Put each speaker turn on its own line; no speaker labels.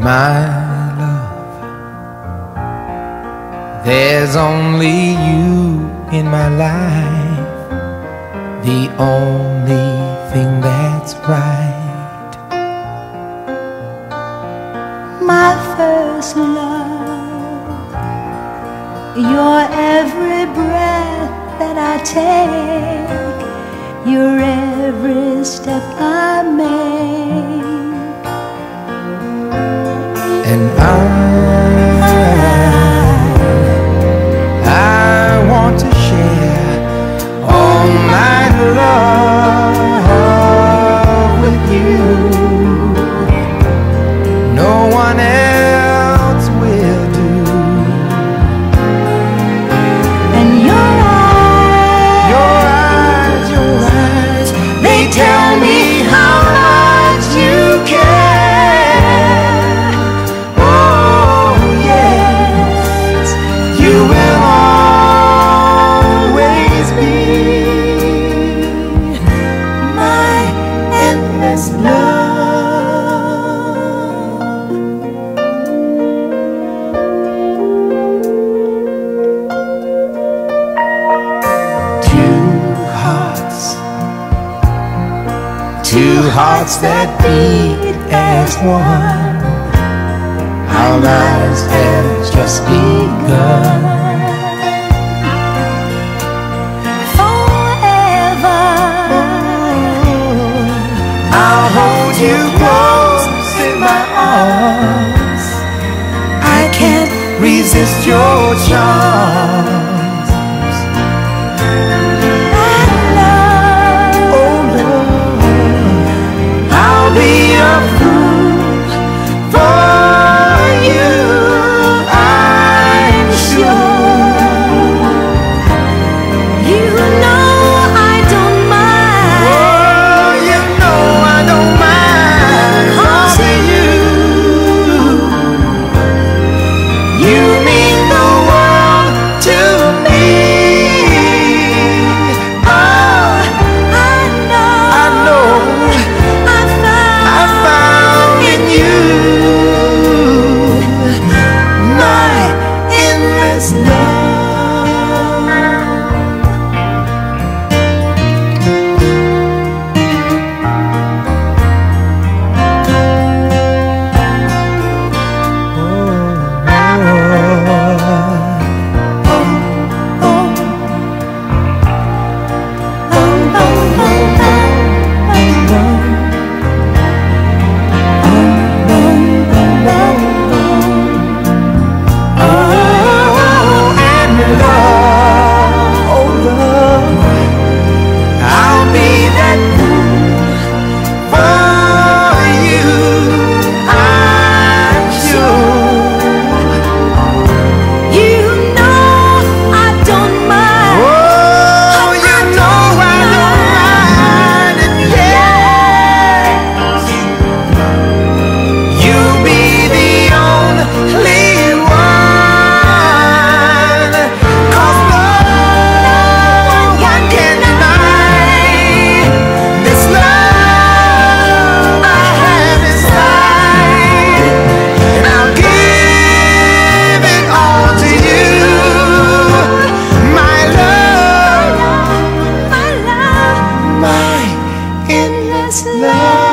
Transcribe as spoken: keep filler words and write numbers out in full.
my love. There's only you in my life, the only thing that's right.
My first love, your every breath that I take, your every step I make.
And I, I want to share all my love with you. No one else will do.
And your eyes,
your eyes, your eyes,
they tell me how much you care. Oh yes, you will always be my endless love.
Two hearts that beat as one. Our lives have just begun.
Forever,
I'll hold you close in my arms. I can't resist your charms. Be a fool for you, I'm sure.
you know I don't mind.
Oh, you know I don't mind. Cause of you, you mean the world to me. Oh,
I know,
I know.
endless love.